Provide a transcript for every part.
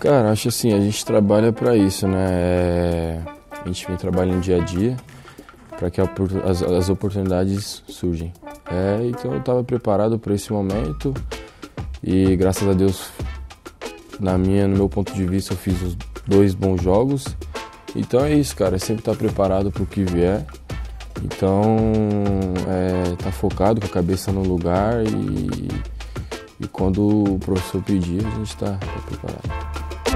Cara, acho assim, a gente trabalha para isso, né? A gente vem trabalhando dia a dia para que as oportunidades surgem. Então eu estava preparado para esse momento e graças a Deus, no meu ponto de vista, eu fiz os 2 bons jogos. Então é isso, cara, é sempre estar preparado para o que vier. Então, tá focado, com a cabeça no lugar e quando o professor pedir, a gente tá preparado.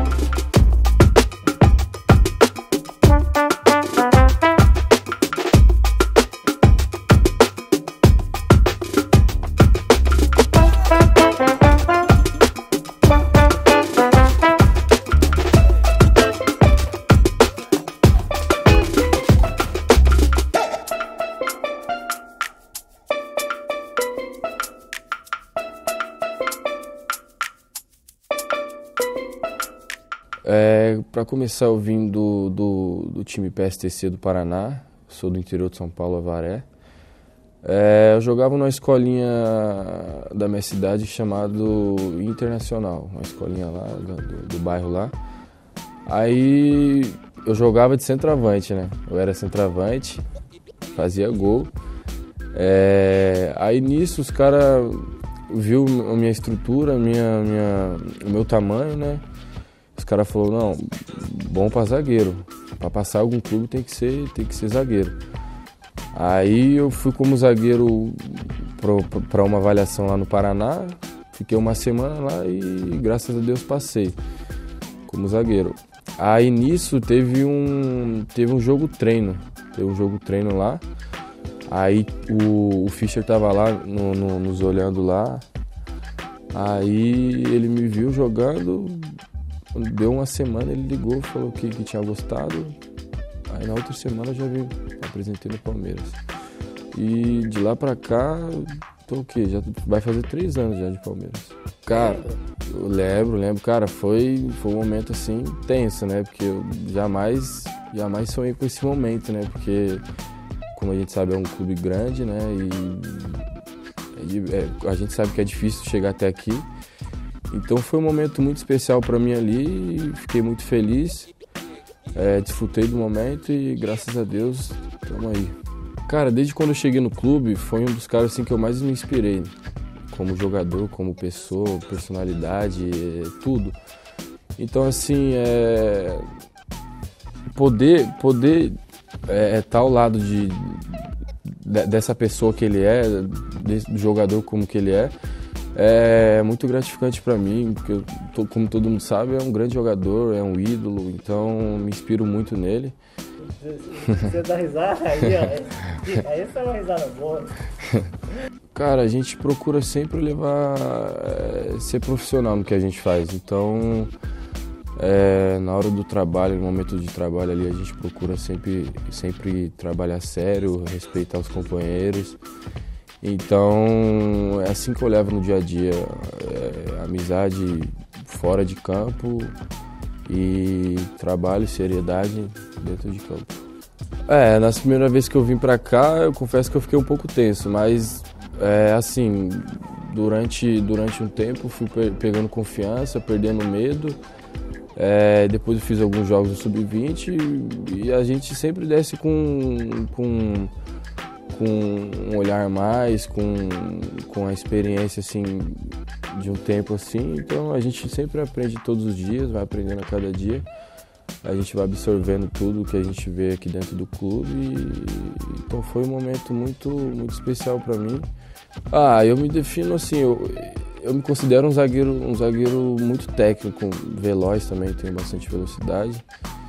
Para começar, eu vim do time PSTC do Paraná, sou do interior de São Paulo, Avaré. Eu jogava numa escolinha da minha cidade chamado Internacional, uma escolinha lá do bairro lá. Aí eu jogava de centroavante, né? Eu era centroavante, fazia gol. Aí nisso os caras viu a minha estrutura, o meu tamanho, né? Os caras falaram, não, bom pra zagueiro. Pra passar algum clube tem que ser zagueiro. Aí eu fui como zagueiro pra uma avaliação lá no Paraná. Fiquei uma semana lá e graças a Deus passei como zagueiro. Aí nisso teve um jogo treino. Teve um jogo treino lá. Aí o Fischer tava lá nos olhando lá. Aí ele me viu jogando. Quando deu uma semana, ele ligou, falou que tinha gostado. Aí na outra semana eu já vim, apresentei no Palmeiras. E de lá pra cá, tô o quê? Já vai fazer 3 anos já de Palmeiras. Cara, eu lembro. Cara, foi um momento assim tenso, né? Porque eu jamais sonhei com esse momento, né? Porque, como a gente sabe, é um clube grande, né? E a gente sabe que é difícil chegar até aqui. Então foi um momento muito especial para mim ali, fiquei muito feliz, desfrutei do momento e graças a Deus estamos aí. Cara, desde quando eu cheguei no clube, foi um dos caras assim, que eu mais me inspirei, como jogador, como pessoa, personalidade, tudo. Então assim, poder estar ao lado dessa pessoa que ele é, do jogador como que ele é muito gratificante para mim, porque como todo mundo sabe, é um grande jogador, é um ídolo, então me inspiro muito nele. Você dá risada aí, ó. Aí essa é uma risada boa. Cara, a gente procura sempre ser profissional no que a gente faz, então na hora do trabalho, no momento de trabalho ali, a gente procura sempre trabalhar sério, respeitar os companheiros. Então é assim que eu levo no dia a dia, amizade fora de campo e trabalho, seriedade dentro de campo. Na primeira vez que eu vim pra cá, eu confesso que eu fiquei um pouco tenso, mas assim, durante um tempo fui pegando confiança, perdendo medo. Depois eu fiz alguns jogos no Sub-20 e a gente sempre desce com um olhar a mais, com a experiência assim, de um tempo assim. Então a gente sempre aprende todos os dias, vai aprendendo a cada dia. A gente vai absorvendo tudo que a gente vê aqui dentro do clube. Então foi um momento muito, muito especial para mim. Eu me defino assim, eu me considero um zagueiro muito técnico, veloz também, tenho bastante velocidade.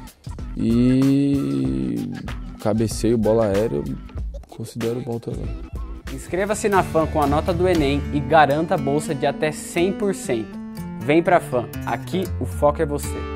E cabeceio, bola aérea, considero bom também. Inscreva-se na FAM com a nota do Enem e garanta a bolsa de até 100%. Vem pra FAM, aqui o foco é você.